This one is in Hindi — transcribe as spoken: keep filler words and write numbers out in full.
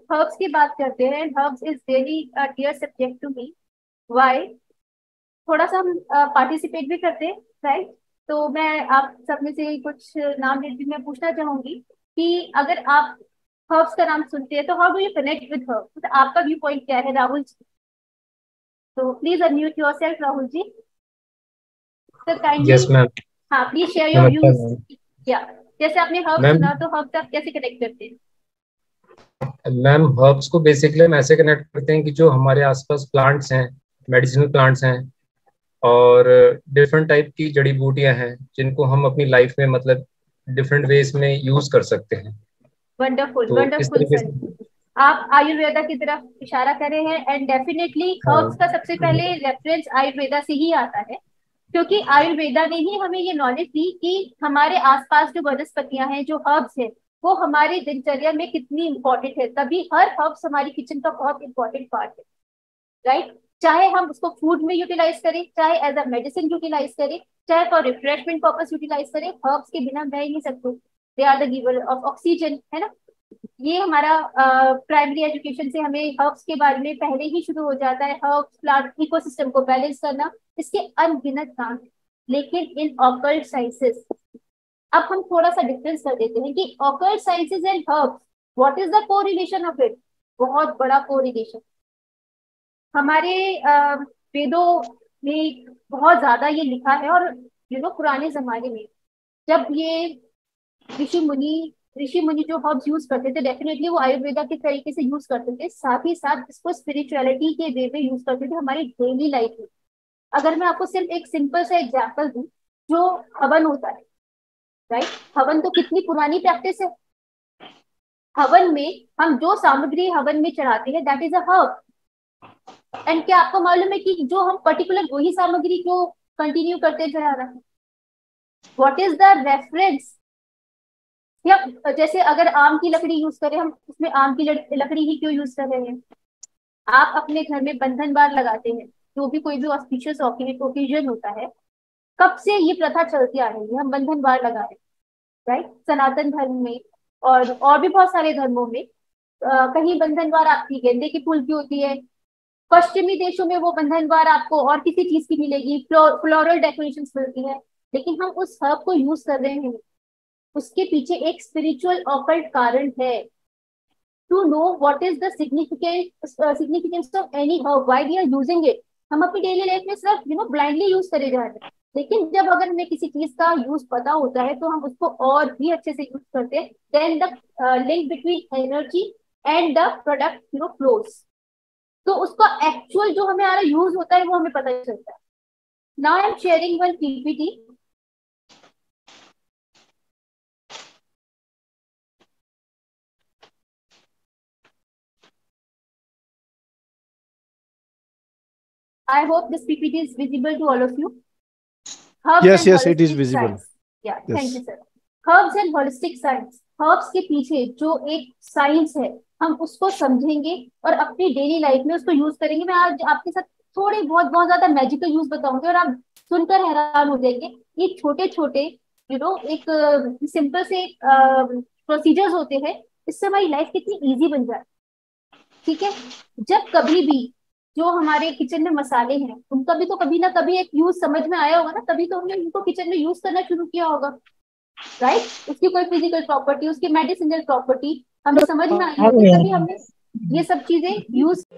हर्ब्स की बात करते हैं। Herbs is very dear subject to me. Why? थोड़ा सा हम पार्टिसिपेट भी करते हैं, राइट? तो मैं आप सब में से कुछ नाम लेती मैं पूछना चाहूंगी कि अगर आप हर्ब्स का नाम सुनते हैं तो how do you connect with herbs, मतलब आपका व्यू पॉइंट क्या है, राहुल जी? तो please unmute yourself, Rahul ji. Sir kindly. Yes ma'am. हाँ, प्लीज शेयर योर नमस्कार व्यूज। मैम। या जैसे आपने हर्ब मैम सुना तो हर्ब से आप कैसे कनेक्ट करते हैं? मैम हर्ब्स को बेसिकली हम ऐसे कनेक्ट करते हैं कि जो हमारे आसपास प्लांट्स हैं, मेडिसिनल प्लांट्स हैं, और डिफरेंट टाइप की जड़ी बूटियां हैं जिनको हम अपनी लाइफ में मतलब डिफरेंट वेज में यूज कर सकते हैं। वंडरफुल, तो इस वंडरफुल तरीके सर। से। आप आयुर्वेदा की तरफ इशारा कर रहे हैं एंड डेफिनेटली हर्ब्स का हाँ। सबसे पहले रेफरेंस आयुर्वेदा से ही आता है। क्योंकि आयुर्वेदा ने ही हमें ये नॉलेज दी कि हमारे आसपास जो वनस्पतियां हैं, जो हर्ब्स हैं, वो हमारी दिनचर्या में कितनी इंपॉर्टेंट है। तभी हर हर्ब्स हमारी किचन का बहुत इंपॉर्टेंट पार्ट है, राइट? चाहे हम उसको फूड में यूटिलाइज करें, चाहे एज अ मेडिसिन यूटिलाइज करें, चाहे फॉर रिफ्रेशमेंट पर्पस यूटिलाइज करें, हर्ब्स के बिना रह ही नहीं सकते। They are the giver of oxygen, है ना? ये हमारा प्राइमरी एजुकेशन से हमें हर्ब्स के बारे में पहले ही शुरू हो जाता है। हर्ब्स प्लांट इकोसिस्टम को बैलेंस करना, इसके अनगिनत काम है। लेकिन इन ऑकल्ट साइंसेस, अब हम थोड़ा सा डिफरेंस कर देते हैं कि occult sciences and herbs, what is the correlation of it? बहुत बड़ा कोरिलेशन। हमारे अ, वेदों में बहुत ज्यादा ये लिखा है। और यू नो पुराने जमाने में जब ये ऋषि मुनि ऋषि मुनि जो हर्ब्स यूज करते थे, डेफिनेटली वो आयुर्वेदा के तरीके से यूज करते थे, साथ ही साथ इसको स्पिरिचुअलिटी के वे में यूज करते थे हमारी डेली लाइफ में। अगर मैं आपको सिर्फ एक सिंपल सा एग्जांपल दूं, जो हवन होता है, राइट? हवन तो कितनी पुरानी प्रैक्टिस है। हवन में हम जो सामग्री हवन में चढ़ाते हैं, that is a herb. And क्या आपको मालूम है कि जो हम पर्टिकुलर वही सामग्री जो कंटिन्यू करते जा रहा है, व्हाट इज द रेफरेंस? या जैसे अगर आम की लकड़ी यूज करें, हम उसमें आम की लड़- लकड़ी ही क्यों यूज कर रहे हैं? आप अपने घर में बंधन बार लगाते हैं, जो भी कोई भी ऑस्पिशियस ओकेजन होता है, कब से ये प्रथा चलती आ रही है, हम बंधन बार लगा रहे हैं, राइट? सनातन धर्म में और और भी बहुत सारे धर्मों में अ, कहीं बंधन बार आपकी गेंदे के फूल की होती है। पश्चिमी देशों में वो बंधन बार आपको और किसी चीज की मिलेगी, फ्लोरल डेकोरेशन मिलती है। लेकिन हम उस हर्ब को यूज कर रहे हैं, उसके पीछे एक स्पिरिचुअल ऑकल्ट कारण है। To know what is the significant significance of any herb, why we are using it. हम अपनी डेली लाइफ में सिर्फ यू नो ब्लाइंडली यूज करे जा रहे हैं। लेकिन जब अगर हमें किसी चीज का यूज पता होता है तो हम उसको और भी अच्छे से यूज करते हैं। Then the link between energy and the product you know flows. तो उसका एक्चुअल जो हमें यूज होता है वो हमें पता चलता है। Now I am sharing one PPT. I hope this P P T is visible to all of you. Herbs Yes, and yes, it is holistic visible. science. Yeah, thank you, Yes. sir. Herbs and holistic science. Herbs के पीछे जो एक साइंस है, हम उसको समझेंगे और अपनी डेली लाइफ में उसको यूज करेंगे। मैं आज आपके साथ थोड़े बहुत बहुत ज्यादा मैजिकल यूज बताऊंगी और आप सुनकर हैरान हो जाएंगे। ये छोटे छोटे यू नो एक सिंपल से प्रोसीजर्स होते हैं, इससे हमारी लाइफ कितनी इजी बन जाए। ठीक है? जब कभी भी जो हमारे किचन में मसाले हैं, उनका भी तो कभी ना कभी एक यूज समझ में आया होगा ना, तभी तो हमने उनको किचन में यूज करना शुरू किया होगा, राइट? उसकी कोई फिजिकल प्रॉपर्टी, उसकी मेडिसिनल प्रॉपर्टी हमें समझ में आई होगी, तभी हमने ये सब चीजें यूज